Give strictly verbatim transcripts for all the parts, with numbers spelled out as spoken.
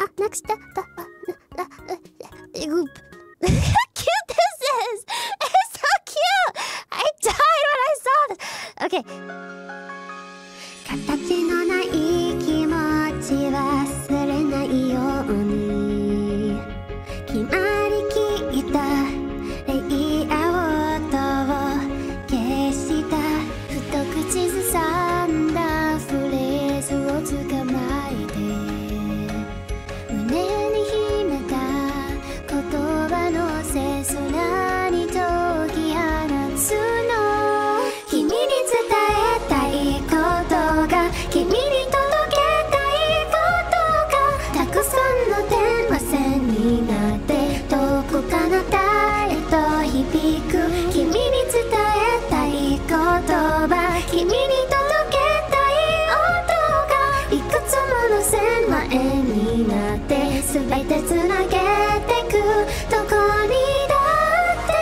next step. Uh, uh, uh, uh, uh, cute this is! It's so cute! I died when I saw this! Okay. 形のない気持ち忘れないように決まりきったレイアウトを消したふと口ずさんだフレーズを捕まえて胸に秘めた言葉のせ空に解き放つの君に伝えたいことが君に届けたいことがたくさんの電話線になって遠く彼方へと響く君に伝えたい言葉君に届けたい音がいくつもの線前になって全てつなげてくどこにだって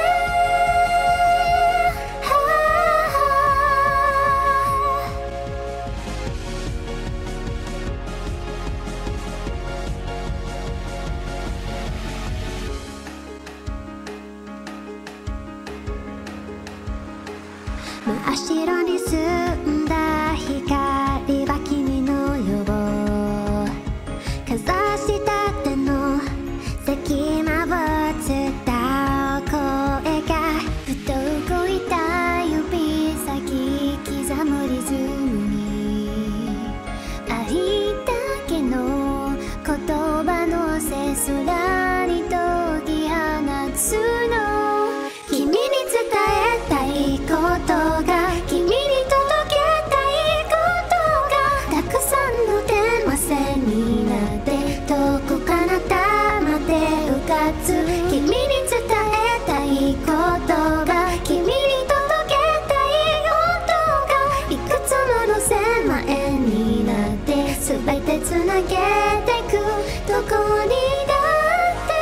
真っ白に澄んだ光は君の予防かざした手の隙間を伝う声がふと動いた指先刻むリズムに愛だけの言葉のせ空に解き放つの君に伝えたいことが君に届けたいことがたくさんの電話線になって遠く彼方まで浮かつ君に伝えたいことが君に届けたい音がいくつもの線前になって全てつなげてくどこにだって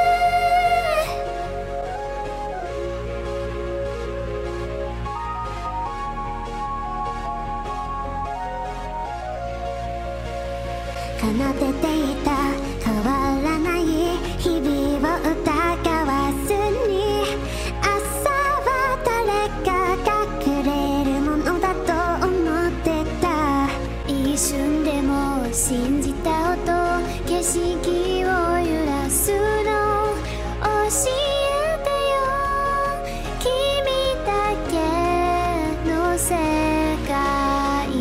奏でていた変わらない日々を疑わずに朝は誰か隠れるものだと思ってた一瞬でも信じた音景色を揺らすの教えてよ君だけの世界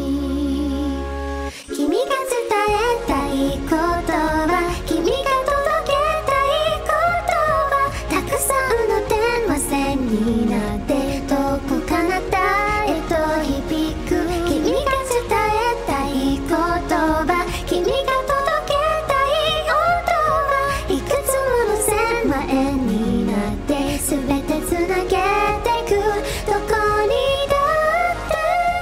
君が伝えたいことは君が届けたいことはたくさんの電話線になって遠く彼方へと響く君が伝えたい言葉君が届けたい音はいくつもの線前になって全てつなげてくどこにだって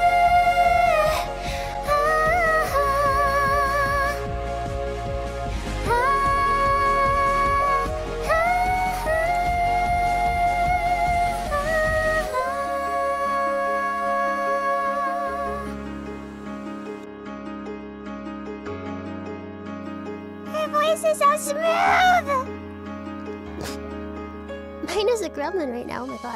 Her voice is so smooth! Mine is a gremlin right now, oh my god.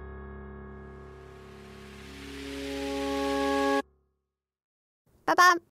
Bye-bye!